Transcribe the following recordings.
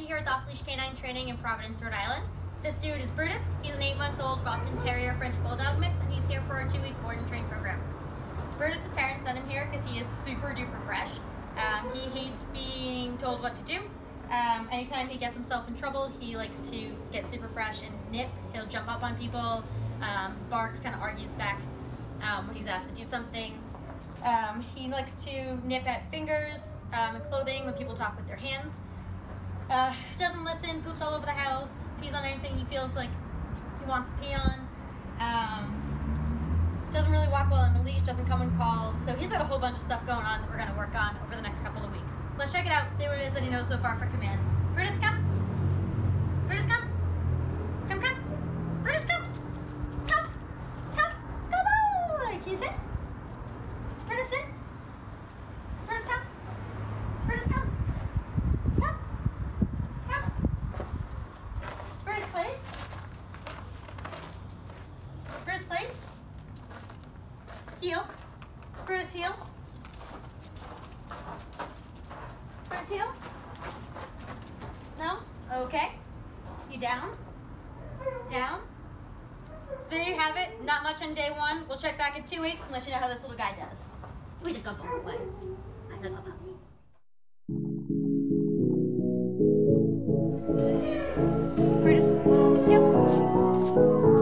here with Off-Leash Canine Training in Providence, Rhode Island. This dude is Brutus. He's an 8-month-old Boston Terrier French Bulldog mix, and he's here for a 2-week board and train program. Brutus's parents sent him here because he is super duper fresh. He hates being told what to do. Anytime he gets himself in trouble, he likes to get super fresh and nip. He'll jump up on people, barks, kind of argues back when he's asked to do something. He likes to nip at fingers and clothing when people talk with their hands. Doesn't listen, poops all over the house, pees on anything he feels like he wants to pee on. Doesn't really walk well on the leash, doesn't come when called. So he's got a whole bunch of stuff going on that we're going to work on over the next couple of weeks. Let's check it out, see what it is that he knows so far for commands. Brutus, come. Brutus, come. Come, come. Brutus, come. Come. Come. Come on. Can you sit? Brutus, sit. Brutus, come. Brutus, come. Come. Come. Brutus, place. Brutus, place. Heel. Brutus, heel. Brutus, heel. No? Okay. You down? Down? So there you have it. Not much on day 1. We'll check back in 2 weeks and let you know how this little guy does. We should go away. I don't know about me. Brutus, heel.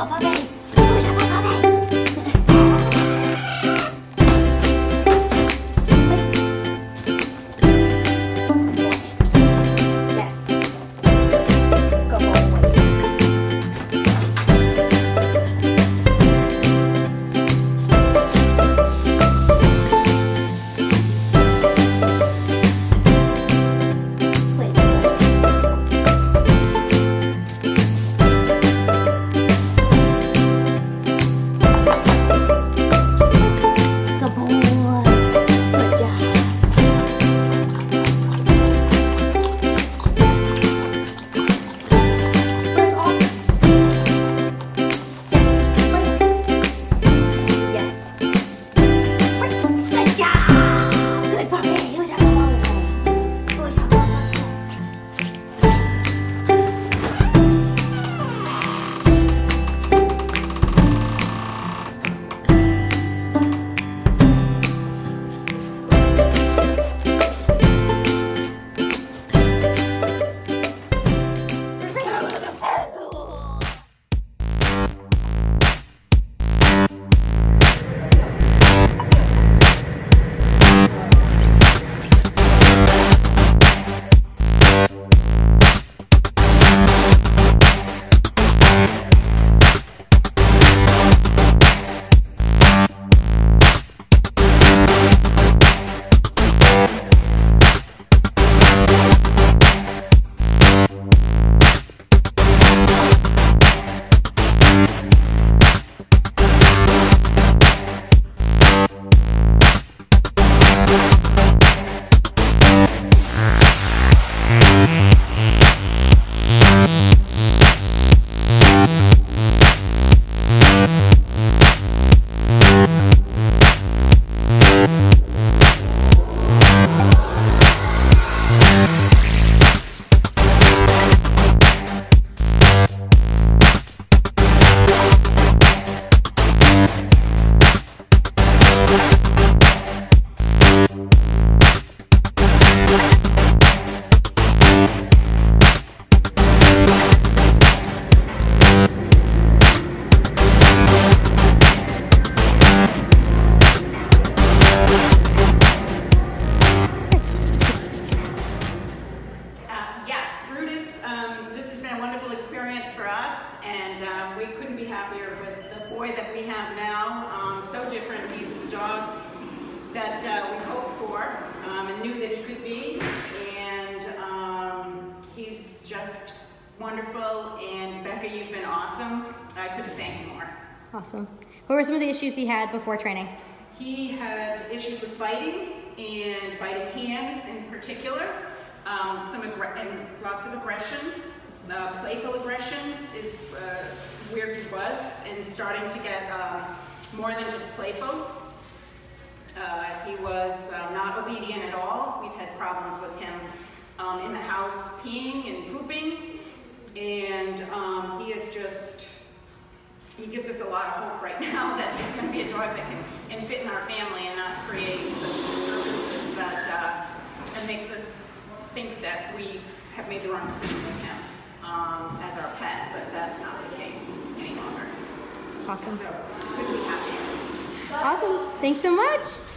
So different. He's the dog that we hoped for and knew that he could be, and he's just wonderful. And Becca, you've been awesome. I couldn't thank you more. Awesome. What were some of the issues he had before training? He had issues with biting and biting hands in particular, and lots of aggression. Playful aggression is where he was, and starting to get more than just playful. He was not obedient at all. We've had problems with him in the house peeing and pooping, and he gives us a lot of hope right now that he's going to be a dog that can fit in our family and not create such disturbances that it makes us think that we have made the wrong decision with him as our pet, but that's not the case any longer. Awesome. So, couldn't be happier. Awesome. Thanks so much.